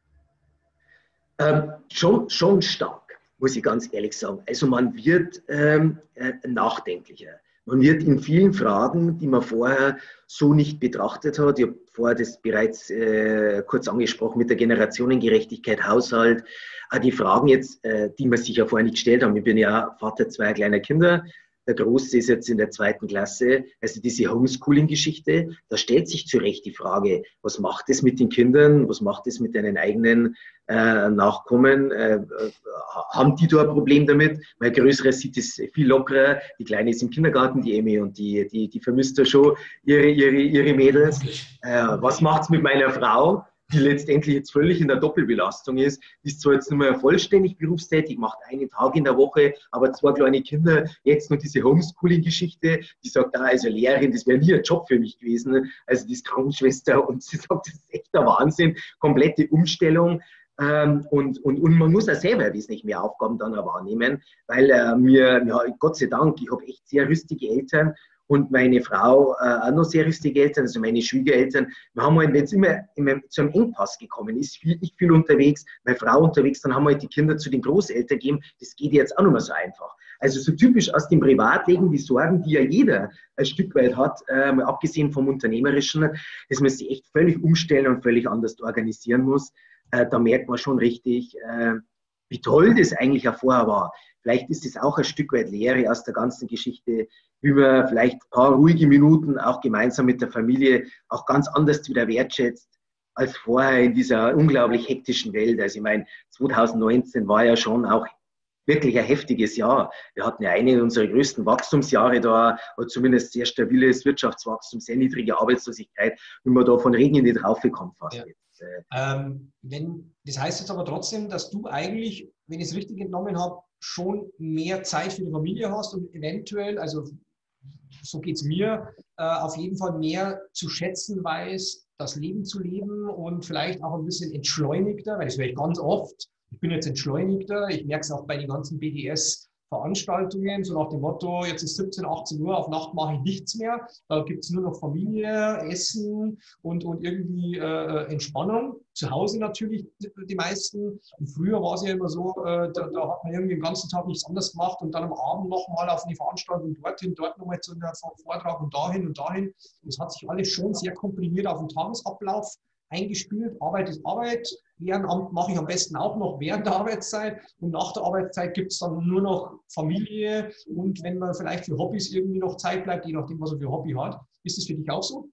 Speaker 2: Schon stark, muss ich ganz ehrlich sagen. Also man wird nachdenklicher. Man wird in vielen Fragen, die man vorher so nicht betrachtet hat, ich habe vorher das bereits kurz angesprochen mit der Generationengerechtigkeit, Haushalt, die Fragen jetzt, die man sich ja vorher nicht gestellt haben. Ich bin ja Vater zweier kleiner Kinder. Der Große ist jetzt in der 2. Klasse, also diese Homeschooling-Geschichte, da stellt sich zu Recht die Frage, was macht es mit den Kindern, was macht es mit deinen eigenen Nachkommen? Haben die da ein Problem damit? Mein Größerer sieht es viel lockerer, die Kleine ist im Kindergarten, die Emmy, und die vermisst da schon ihre Mädels. Was macht es mit meiner Frau, die letztendlich jetzt völlig in der Doppelbelastung ist, ist zwar jetzt nicht mehr vollständig berufstätig, macht einen Tag in der Woche, aber 2 kleine Kinder, jetzt noch diese Homeschooling-Geschichte, die sagt, also Lehrerin, das wäre nie ein Job für mich gewesen, also die ist Krankenschwester und sie sagt, das ist echt der Wahnsinn, komplette Umstellung. Und man muss auch selber wesentlich mehr Aufgaben dann auch wahrnehmen, weil Gott sei Dank, ich habe echt sehr rüstige Eltern, und meine Frau auch noch sehr rüstige Eltern, also meine Schwiegereltern. Wir haben halt, wenn es immer zu einem Engpass gekommen ist, ich viel unterwegs, meine Frau unterwegs, dann haben wir halt die Kinder zu den Großeltern gegeben. Das geht jetzt auch nicht mehr so einfach. Also so typisch aus dem Privatleben, die Sorgen, die ja jeder ein Stück weit hat, mal abgesehen vom Unternehmerischen, dass man sich echt völlig umstellen und völlig anders organisieren muss. Da merkt man schon richtig, wie toll das eigentlich ja vorher war. Vielleicht ist es auch ein Stück weit Lehre aus der ganzen Geschichte, wie man vielleicht ein paar ruhige Minuten auch gemeinsam mit der Familie auch ganz anders wieder wertschätzt als vorher in dieser unglaublich hektischen Welt. Also ich meine, 2019 war ja schon auch wirklich ein heftiges Jahr. Wir hatten ja eine unserer größten Wachstumsjahre da, oder zumindest sehr stabiles Wirtschaftswachstum, sehr niedrige Arbeitslosigkeit, wie man da von Regen nicht raufgekommen fast.
Speaker 1: Ja. Das heißt jetzt aber trotzdem, dass du eigentlich, wenn ich es richtig entnommen habe, schon mehr Zeit für die Familie hast und eventuell, also so geht es mir, auf jeden Fall mehr zu schätzen weiß, das Leben zu leben und vielleicht auch ein bisschen entschleunigter, weil das höre ich ganz oft. Ich bin jetzt entschleunigter, ich merke es auch bei den ganzen BDS-Veranstaltungen, so nach dem Motto, jetzt ist 17, 18 Uhr, auf Nacht mache ich nichts mehr, da gibt es nur noch Familie, Essen und irgendwie Entspannung. Zu Hause natürlich die meisten. Und früher war es ja immer so, da hat man irgendwie den ganzen Tag nichts anderes gemacht und dann am Abend nochmal auf eine Veranstaltung dorthin, dort nochmal zu einem Vortrag und dahin und dahin. Das hat sich alles schon sehr komprimiert auf den Tagesablauf eingespielt, Arbeit ist Arbeit, Ehrenamt mache ich am besten auch noch während der Arbeitszeit und nach der Arbeitszeit gibt es dann nur noch Familie und wenn man vielleicht für Hobbys irgendwie noch Zeit bleibt, je nachdem, was er für Hobby hat. Ist das für dich auch so?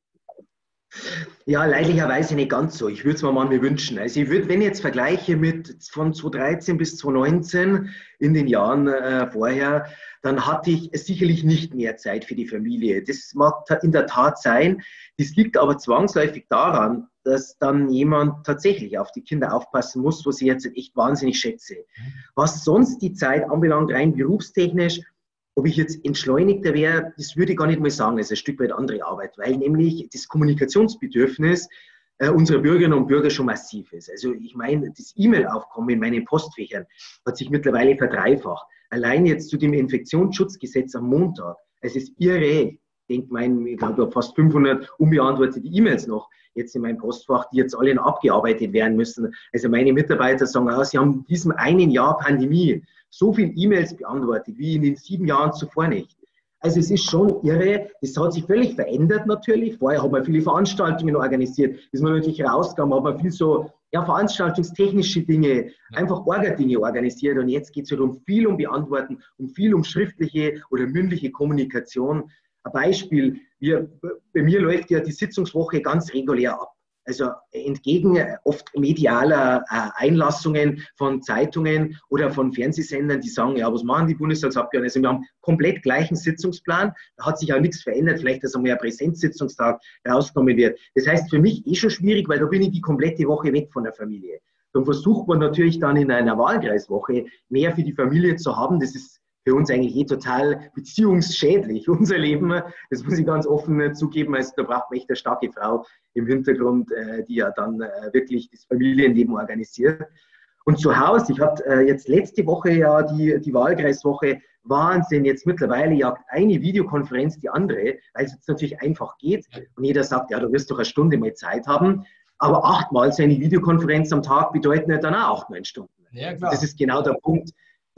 Speaker 2: Ja, leidlicherweise nicht ganz so. Ich würde es mir manchmal wünschen. Also ich würde, wenn ich jetzt vergleiche mit von 2013 bis 2019 in den Jahren vorher, dann hatte ich sicherlich nicht mehr Zeit für die Familie. Das mag in der Tat sein. Das liegt aber zwangsläufig daran, dass dann jemand tatsächlich auf die Kinder aufpassen muss, was ich jetzt echt wahnsinnig schätze. Was sonst die Zeit anbelangt, rein berufstechnisch, ob ich jetzt entschleunigter wäre, das würde ich gar nicht mal sagen. Das ist ein Stück weit andere Arbeit, weil nämlich das Kommunikationsbedürfnis unserer Bürgerinnen und Bürger schon massiv ist. Also ich meine, das E-Mail-Aufkommen in meinen Postfächern hat sich mittlerweile verdreifacht. Allein jetzt zu dem Infektionsschutzgesetz am Montag. Es ist irre. Ich denke, ich glaube, fast 500 unbeantwortete E-Mails noch jetzt in meinem Postfach, die jetzt alle noch abgearbeitet werden müssen. Also meine Mitarbeiter sagen auch, sie haben in diesem einen Jahr Pandemie so viele E-Mails beantwortet wie in den 7 Jahren zuvor nicht. Also es ist schon irre. Das hat sich völlig verändert natürlich. Vorher hat man viele Veranstaltungen organisiert, ist man wirklich rausgegangen, hat man viel so veranstaltungstechnische Dinge, einfach Orga-Dinge organisiert. Und jetzt geht es halt viel um Beantworten, viel um schriftliche oder mündliche Kommunikation. Ein Beispiel, bei mir läuft ja die Sitzungswoche ganz regulär ab. Also entgegen oft medialer Einlassungen von Zeitungen oder von Fernsehsendern, die sagen, ja, was machen die Bundestagsabgeordneten? Also wir haben komplett gleichen Sitzungsplan, da hat sich auch nichts verändert, vielleicht, dass einmal ein Präsenzsitzungstag rausgenommen wird. Das heißt für mich schon schwierig, weil da bin ich die komplette Woche weg von der Familie. Dann versucht man natürlich dann in einer Wahlkreiswoche mehr für die Familie zu haben. Das ist für uns eigentlich total beziehungsschädlich, unser Leben. Das muss ich ganz offen zugeben. Also da braucht man echt eine starke Frau im Hintergrund, die ja dann wirklich das Familienleben organisiert. Und zu Hause, ich hatte jetzt letzte Woche ja die Wahlkreiswoche, Wahnsinn, jetzt mittlerweile jagt eine Videokonferenz die andere, weil es jetzt natürlich einfach geht. Und jeder sagt, ja, du wirst doch eine Stunde mehr Zeit haben. Aber 8-mal so eine Videokonferenz am Tag bedeuten ja dann auch 8, 9 Stunden. Ja, klar. Das ist genau der Punkt,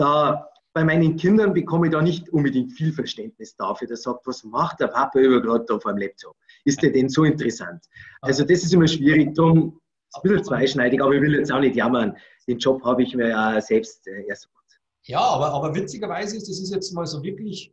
Speaker 2: da bei meinen Kindern bekomme ich da nicht unbedingt viel Verständnis dafür. Der sagt, was macht der Papa gerade da vor dem Laptop? Ist der denn so interessant? Also das ist immer schwierig, darum ist ein bisschen zweischneidig, aber ich will jetzt auch nicht jammern. Den Job habe ich mir ja selbst erst.
Speaker 1: Ja, aber witzigerweise ist das jetzt mal so wirklich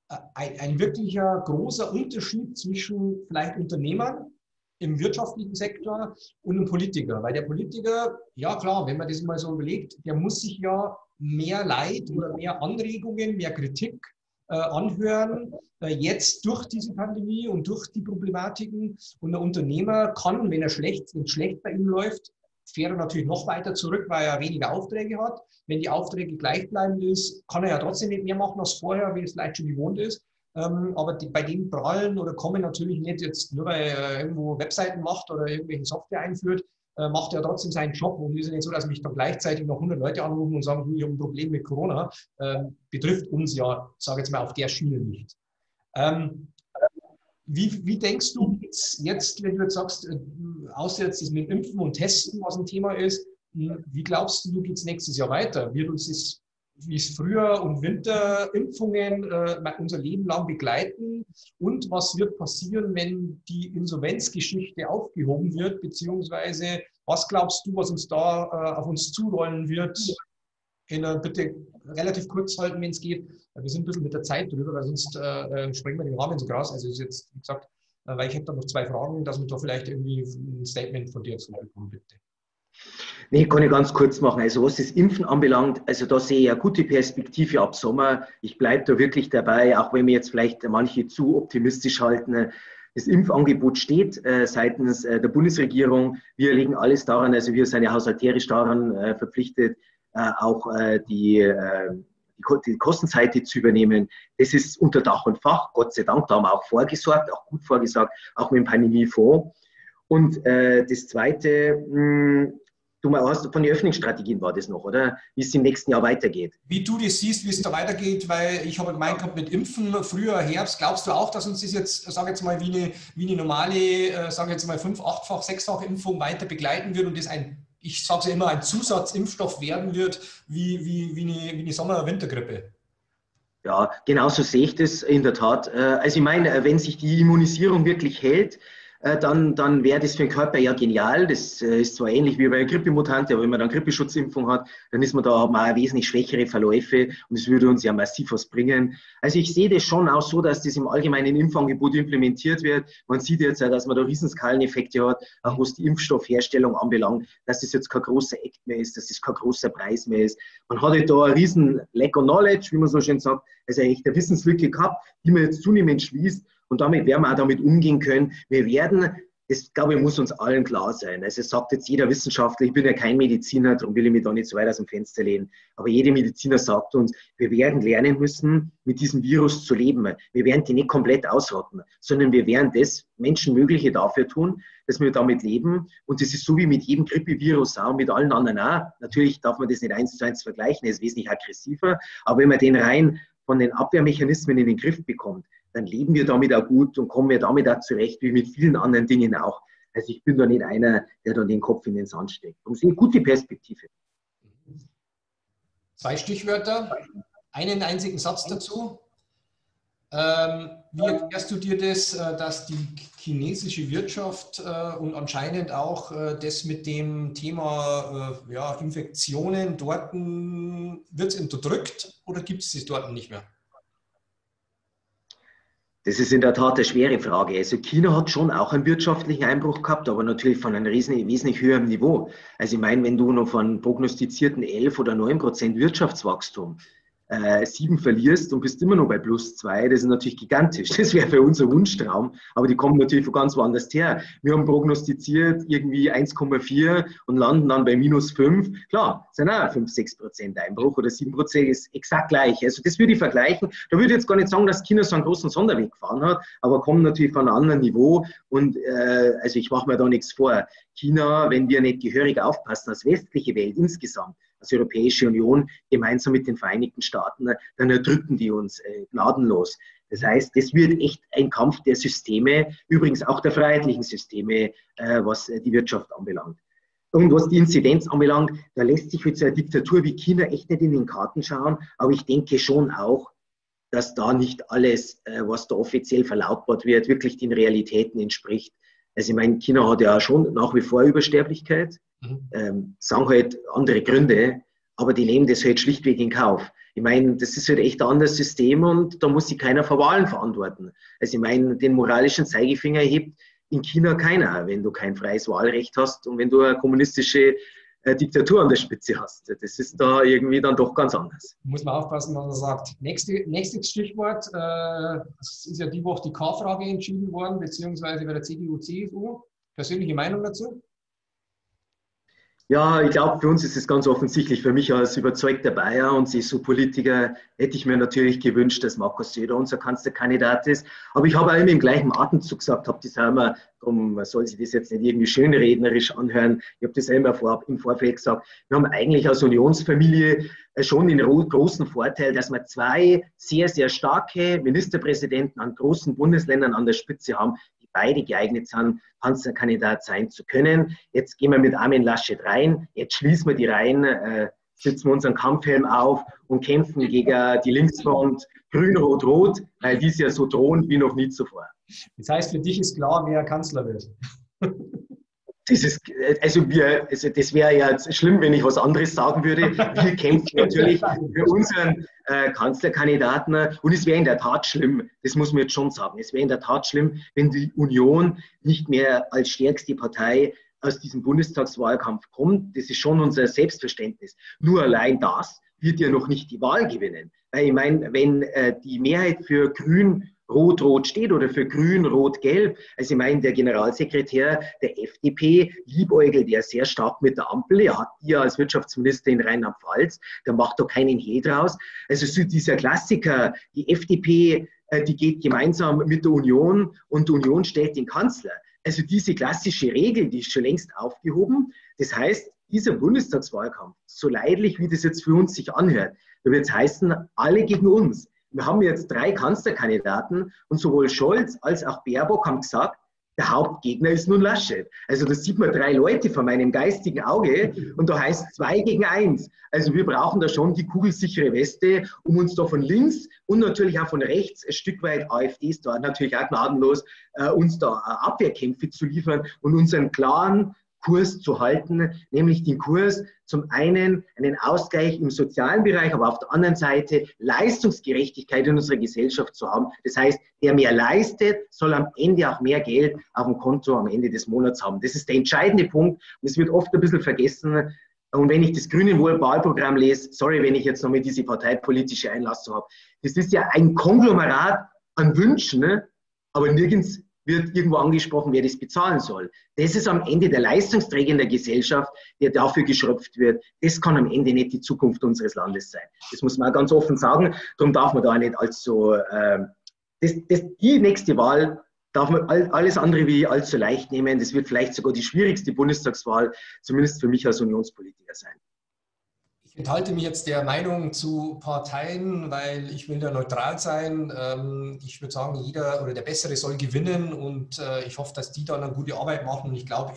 Speaker 1: ein wirklicher großer Unterschied zwischen vielleicht Unternehmern im wirtschaftlichen Sektor und einem Politiker. Weil der Politiker, ja klar, wenn man das mal so überlegt, der muss sich ja mehr Leid oder mehr Anregungen, mehr Kritik anhören, jetzt durch diese Pandemie und durch die Problematiken. Und der Unternehmer kann, wenn es schlecht bei ihm läuft, fährt er natürlich noch weiter zurück, weil er weniger Aufträge hat. Wenn die Aufträge gleichbleibend ist, kann er ja trotzdem nicht mehr machen als vorher, wie es vielleicht schon gewohnt ist. Aber bei dem prallen oder kommen natürlich nicht jetzt nur, weil er irgendwo Webseiten macht oder irgendwelche Software einführt, macht er trotzdem seinen Job. Und es ist ja nicht so, dass mich dann gleichzeitig noch 100 Leute anrufen und sagen, ich habe ein Problem mit Corona. Betrifft uns ja, sage jetzt mal, auf der Schiene nicht. Wie denkst du jetzt, wenn du jetzt sagst, außer jetzt das mit Impfen und Testen, was ein Thema ist, wie glaubst du, geht es nächstes Jahr weiter? Wird uns das wie es Frühjahr- und Winterimpfungen unser Leben lang begleiten? Und was wird passieren, wenn die Insolvenzgeschichte aufgehoben wird? Beziehungsweise, was glaubst du, was uns da auf uns zurollen wird? Bitte relativ kurz halten, wenn es geht. Wir sind ein bisschen mit der Zeit drüber, weil sonst sprengen wir den Rahmen so krass. Also ist jetzt, wie gesagt, weil ich habe da noch 2 Fragen, dass wir da vielleicht irgendwie ein Statement von dir zurückbekommen, bitte.
Speaker 2: Nee, kann ich ganz kurz machen. Also was das Impfen anbelangt, also da sehe ich eine gute Perspektive ab Sommer. Ich bleibe da wirklich dabei, auch wenn wir jetzt vielleicht manche zu optimistisch halten. Das Impfangebot steht seitens der Bundesregierung. Wir legen alles daran, also wir sind ja haushalterisch daran verpflichtet, auch die Kostenseite zu übernehmen. Das ist unter Dach und Fach. Gott sei Dank, da haben wir auch vorgesorgt, auch gut vorgesorgt, auch mit dem Pandemiefonds. Und das Zweite, du hast von den Öffnungsstrategien war das noch, oder? Wie es im nächsten Jahr weitergeht.
Speaker 1: Wie du das siehst, wie es da weitergeht, weil ich habe gemeint gehabt mit Impfen, Frühjahr, Herbst, glaubst du auch, dass uns das jetzt, sage jetzt mal, wie eine normale, sage jetzt mal 5-, 8-fach, 6-fach Impfung weiter begleiten wird und das ich sage es ja immer, ein Zusatzimpfstoff werden wird, wie eine Sommer-Wintergrippe?
Speaker 2: Ja, genauso sehe ich das in der Tat. Also ich meine, wenn sich die Immunisierung wirklich hält, dann wäre das für den Körper ja genial. Das ist zwar ähnlich wie bei einer Grippemutante, aber wenn man dann Grippeschutzimpfung hat, dann hat man auch wesentlich schwächere Verläufe und es würde uns ja massiv was bringen. Also ich sehe das schon auch so, dass das im allgemeinen Impfangebot implementiert wird. Man sieht jetzt ja, dass man da Riesenskaleneffekte hat, auch was die Impfstoffherstellung anbelangt, dass das jetzt kein großer Act mehr ist, dass das kein großer Preis mehr ist. Man hat halt da einen riesen Lack of Knowledge, wie man so schön sagt, also eine echte Wissenslücke gehabt, die man jetzt zunehmend schließt. Und damit werden wir auch damit umgehen können. Wir werden, das glaube ich, muss uns allen klar sein. Also es sagt jetzt jeder Wissenschaftler, ich bin ja kein Mediziner, darum will ich mich da nicht so weit aus dem Fenster lehnen. Aber jeder Mediziner sagt uns, wir werden lernen müssen, mit diesem Virus zu leben. Wir werden die nicht komplett ausrotten, sondern wir werden das Menschenmögliche dafür tun, dass wir damit leben. Und das ist so wie mit jedem Grippevirus auch, mit allen anderen auch. Natürlich darf man das nicht 1:1 vergleichen, er ist wesentlich aggressiver. Aber wenn man den rein von den Abwehrmechanismen in den Griff bekommt, dann leben wir damit auch gut und kommen wir damit auch zurecht, wie mit vielen anderen Dingen auch. Also ich bin da nicht einer, der dann den Kopf in den Sand steckt. Und es ist eine gute Perspektive.
Speaker 1: 2 Stichwörter, einen einzigen Satz dazu. Wie erklärst du dir das, dass die chinesische Wirtschaft und anscheinend auch das mit dem Thema Infektionen dort, wird es unterdrückt oder gibt es das dort nicht mehr?
Speaker 2: Das ist in der Tat eine schwere Frage. Also China hat schon auch einen wirtschaftlichen Einbruch gehabt, aber natürlich von einem wesentlich höheren Niveau. Also ich meine, wenn du noch von prognostizierten 11 oder 9% Wirtschaftswachstum 7 verlierst und bist immer noch bei +2, das ist natürlich gigantisch. Das wäre für uns ein Wunschtraum, aber die kommen natürlich von ganz woanders her. Wir haben prognostiziert irgendwie 1,4 und landen dann bei -5. Klar, sind auch 5-6% Einbruch oder 7% ist exakt gleich. Also das würde ich vergleichen. Da würde ich jetzt gar nicht sagen, dass China so einen großen Sonderweg gefahren hat, aber kommen natürlich von einem anderen Niveau und also ich mache mir da nichts vor. China, wenn wir nicht gehörig aufpassen, als westliche Welt insgesamt, als Europäische Union gemeinsam mit den Vereinigten Staaten, dann erdrücken die uns gnadenlos. Das heißt, das wird echt ein Kampf der Systeme, übrigens auch der freiheitlichen Systeme, was die Wirtschaft anbelangt. Und was die Inzidenz anbelangt, da lässt sich für so eine Diktatur wie China echt nicht in den Karten schauen, aber ich denke schon auch, dass da nicht alles, was da offiziell verlautbart wird, wirklich den Realitäten entspricht. Also ich meine, China hat ja schon nach wie vor Übersterblichkeit, sagen halt andere Gründe, aber die nehmen das halt schlichtweg in Kauf. Ich meine, das ist halt echt ein anderes System und da muss sich keiner vor Wahlen verantworten. Also ich meine, den moralischen Zeigefinger hebt in China keiner, wenn du kein freies Wahlrecht hast und wenn du eine kommunistische Diktatur an der Spitze hast. Das ist da irgendwie dann doch ganz anders.
Speaker 1: Muss man aufpassen, was man sagt. Nächstes Stichwort, es ist ja die Woche die K-Frage entschieden worden, beziehungsweise bei der CDU, CSU. Persönliche Meinung dazu?
Speaker 2: Ja, ich glaube, für uns ist es ganz offensichtlich. Für mich als überzeugter Bayer und CSU-Politiker hätte ich mir natürlich gewünscht, dass Markus Söder unser Kanzlerkandidat ist. Aber ich habe auch immer im gleichen Atemzug gesagt, man soll sich das jetzt nicht irgendwie schönrednerisch anhören. Ich habe das immer im Vorfeld gesagt. Wir haben eigentlich als Unionsfamilie schon den großen Vorteil, dass wir 2 sehr, sehr starke Ministerpräsidenten an großen Bundesländern an der Spitze haben, beide geeignet sind, Kanzlerkandidat sein zu können. Jetzt gehen wir mit Armin Laschet rein, jetzt schließen wir die Reihen, setzen wir unseren Kampfhelm auf und kämpfen gegen die Linksfront Grün-Rot-Rot, weil die ist ja so drohend wie noch nie zuvor.
Speaker 1: Das heißt, für dich ist klar, wer Kanzler wird.
Speaker 2: Das wäre ja schlimm, wenn ich was anderes sagen würde. Wir kämpfen natürlich für unseren Kanzlerkandidaten und es wäre in der Tat schlimm, das muss man jetzt schon sagen, es wäre in der Tat schlimm, wenn die Union nicht mehr als stärkste Partei aus diesem Bundestagswahlkampf kommt. Das ist schon unser Selbstverständnis. Nur allein das wird ja noch nicht die Wahl gewinnen. Weil ich meine, wenn die Mehrheit für Grün-Rot-Rot steht oder für Grün-Rot-Gelb. Also ich meine, der Generalsekretär der FDP liebäugelt ja sehr stark mit der Ampel. Er hat die ja als Wirtschaftsminister in Rheinland-Pfalz. Der macht doch keinen Hehl draus. Also so dieser Klassiker, die FDP, die geht gemeinsam mit der Union und die Union stellt den Kanzler. Also diese klassische Regel, die ist schon längst aufgehoben. Das heißt, dieser Bundestagswahlkampf, so leidlich wie das jetzt für uns sich anhört, da wird es heißen, alle gegen uns. Wir haben jetzt 3 Kanzlerkandidaten und sowohl Scholz als auch Baerbock haben gesagt, Der Hauptgegner ist nun Laschet. Also da sieht man 3 Leute vor meinem geistigen Auge und da heißt es 2 gegen 1. Also wir brauchen da schon die kugelsichere Weste, um uns da von links und natürlich auch von rechts ein Stück weit, AfD ist da natürlich auch gnadenlos, uns da Abwehrkämpfe zu liefern und unseren klaren Kurs zu halten, nämlich den Kurs zum einen Ausgleich im sozialen Bereich, aber auf der anderen Seite Leistungsgerechtigkeit in unserer Gesellschaft zu haben. Das heißt, wer mehr leistet, soll am Ende auch mehr Geld auf dem Konto am Ende des Monats haben. Das ist der entscheidende Punkt und es wird oft ein bisschen vergessen. Und wenn ich das grüne Wahlprogramm lese, sorry, wenn ich jetzt noch mal diese parteipolitische Einlassung habe, das ist ja ein Konglomerat an Wünschen, ne? Aber nirgends wird irgendwo angesprochen, wer das bezahlen soll. Das ist am Ende der Leistungsträger in der Gesellschaft, der dafür geschröpft wird. Das kann am Ende nicht die Zukunft unseres Landes sein. Das muss man auch ganz offen sagen. Darum darf man da nicht allzu, die nächste Wahl darf man alles andere wie allzu leicht nehmen. Das wird vielleicht sogar die schwierigste Bundestagswahl, zumindest für mich als Unionspolitiker sein.
Speaker 1: Ich enthalte mich jetzt der Meinung zu Parteien, weil ich will da neutral sein. Ich würde sagen, jeder oder der Bessere soll gewinnen und ich hoffe, dass die dann eine gute Arbeit machen. Und ich glaube,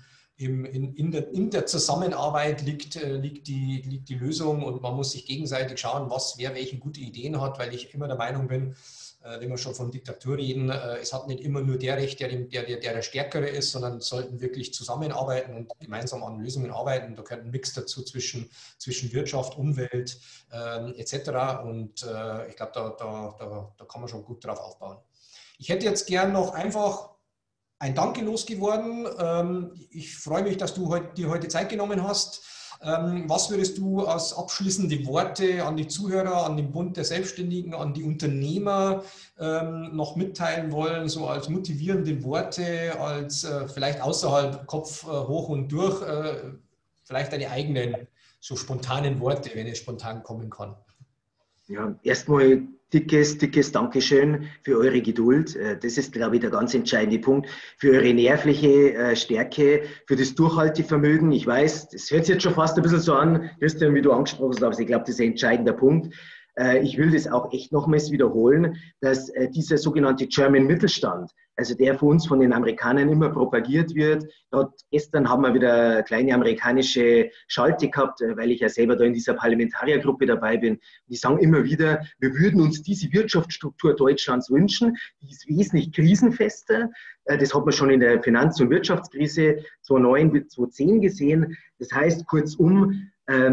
Speaker 1: in der Zusammenarbeit liegt die Lösung und man muss sich gegenseitig schauen, wer welche gute Ideen hat, weil ich immer der Meinung bin, wenn wir schon von Diktatur reden, es hat nicht immer nur der Recht, der Stärkere ist, sondern sollten wirklich zusammenarbeiten und gemeinsam an Lösungen arbeiten. Da gehört ein Mix dazu zwischen Wirtschaft, Umwelt etc. Und ich glaube, da kann man schon gut drauf aufbauen. Ich hätte jetzt gern noch einfach ein Danke losgeworden. Ich freue mich, dass du dir heute Zeit genommen hast. Was würdest du als abschließende Worte an die Zuhörer, an den Bund der Selbstständigen, an die Unternehmer noch mitteilen wollen, so als motivierende Worte, als vielleicht außerhalb Kopf hoch und durch, vielleicht deine eigenen so spontanen Worte, wenn es spontan kommen kann?
Speaker 2: Ja, erstmal dickes Dankeschön für eure Geduld. Das ist, glaube ich, der ganz entscheidende Punkt. Für eure nervliche Stärke, für das Durchhaltevermögen. Ich weiß, das hört sich jetzt schon fast ein bisschen so an, Christian, wie du angesprochen hast, aber ich glaube, das ist ein entscheidender Punkt. Ich will das auch echt nochmals wiederholen, dass dieser sogenannte German Mittelstand, also der für uns von den Amerikanern immer propagiert wird. Gestern haben wir wieder eine kleine amerikanische Schalte gehabt, weil ich ja selber da in dieser Parlamentariergruppe dabei bin. Die sagen immer wieder, wir würden uns diese Wirtschaftsstruktur Deutschlands wünschen, die ist wesentlich krisenfester. Das hat man schon in der Finanz- und Wirtschaftskrise 2009 bis 2010 gesehen. Das heißt, kurzum,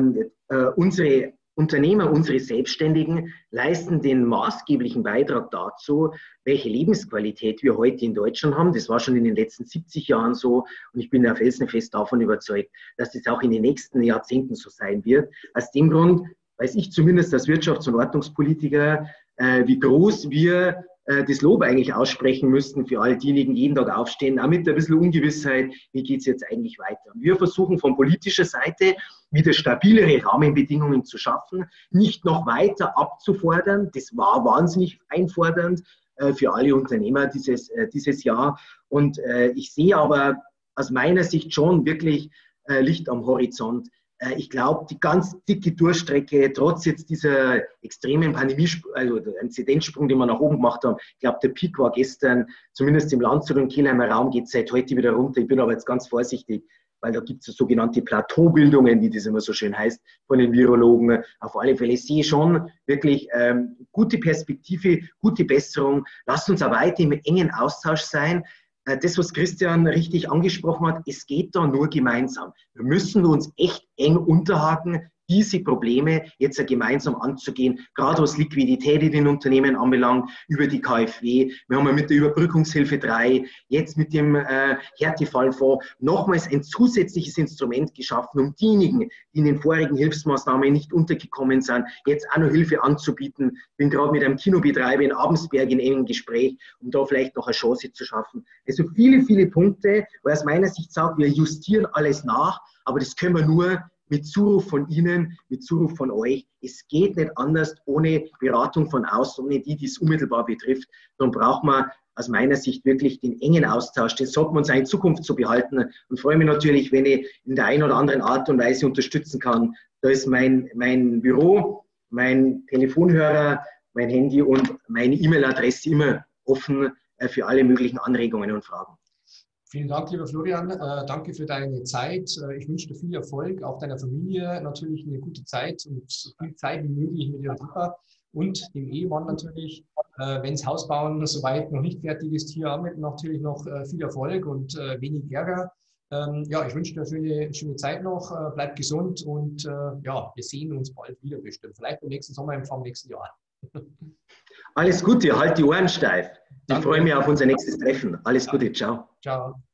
Speaker 2: unsere Unternehmer, unsere Selbstständigen leisten den maßgeblichen Beitrag dazu, welche Lebensqualität wir heute in Deutschland haben. Das war schon in den letzten 70 Jahren so und ich bin ja felsenfest davon überzeugt, dass das auch in den nächsten Jahrzehnten so sein wird. Aus dem Grund weiß ich zumindest als Wirtschafts- und Ordnungspolitiker, wie groß wir das Lob eigentlich aussprechen müssten für all diejenigen, die jeden Tag aufstehen, auch mit ein bisschen Ungewissheit, wie geht es jetzt eigentlich weiter. Und wir versuchen von politischer Seite wieder stabilere Rahmenbedingungen zu schaffen, nicht noch weiter abzufordern. Das war wahnsinnig einfordernd für alle Unternehmer dieses Jahr. Und ich sehe aber aus meiner Sicht schon wirklich Licht am Horizont. Ich glaube, die ganz dicke Durchstrecke, trotz jetzt dieser extremen Pandemie, also der Inzidentsprung, den wir nach oben gemacht haben, ich glaube, der Peak war gestern, zumindest im Landshut- und Kelheimer Raum, geht es seit heute wieder runter. Ich bin aber jetzt ganz vorsichtig, weil da gibt es sogenannte Plateaubildungen, wie das immer so schön heißt, von den Virologen. Auf alle Fälle sehe ich schon wirklich gute Perspektive, gute Besserung. Lasst uns auch weiter im engen Austausch sein. Das, was Christian richtig angesprochen hat, es geht da nur gemeinsam. Wir müssen uns echt eng unterhaken, diese Probleme jetzt gemeinsam anzugehen, gerade was Liquidität in den Unternehmen anbelangt, über die KfW. Wir haben ja mit der Überbrückungshilfe 3, jetzt mit dem Härtefallfonds nochmals ein zusätzliches Instrument geschaffen, um diejenigen, die in den vorigen Hilfsmaßnahmen nicht untergekommen sind, jetzt auch noch Hilfe anzubieten. Ich bin gerade mit einem Kinobetreiber in Abensberg in engem Gespräch, um da vielleicht noch eine Chance zu schaffen. Also viele Punkte, wo aus meiner Sicht sagt, wir justieren alles nach, aber das können wir nur mit Zuruf von Ihnen, mit Zuruf von euch. Es geht nicht anders ohne Beratung von außen, ohne die es unmittelbar betrifft. Dann braucht man aus meiner Sicht wirklich den engen Austausch. Den sollten wir uns auch in Zukunft so behalten. Und freue mich natürlich, wenn ich in der einen oder anderen Art und Weise unterstützen kann. Da ist mein Büro, mein Telefonhörer, mein Handy und meine E-Mail-Adresse immer offen für alle möglichen Anregungen und Fragen.
Speaker 1: Vielen Dank, lieber Florian. Danke für deine Zeit. Ich wünsche dir viel Erfolg, auch deiner Familie natürlich eine gute Zeit und so viel Zeit wie möglich mit ihrem Papa und dem Ehemann natürlich. Wenn das Hausbauen soweit noch nicht fertig ist, hier auch mit natürlich noch viel Erfolg und wenig Ärger. Ja, ich wünsche dir eine schöne Zeit noch. Bleib gesund und ja, wir sehen uns bald wieder bestimmt. Vielleicht im nächsten Sommer, im nächsten Jahr.
Speaker 2: Alles Gute, halt die Ohren steif. Ich
Speaker 1: Danke.
Speaker 2: freue mich auf unser nächstes Treffen. Alles Gute, ciao.
Speaker 1: Ciao.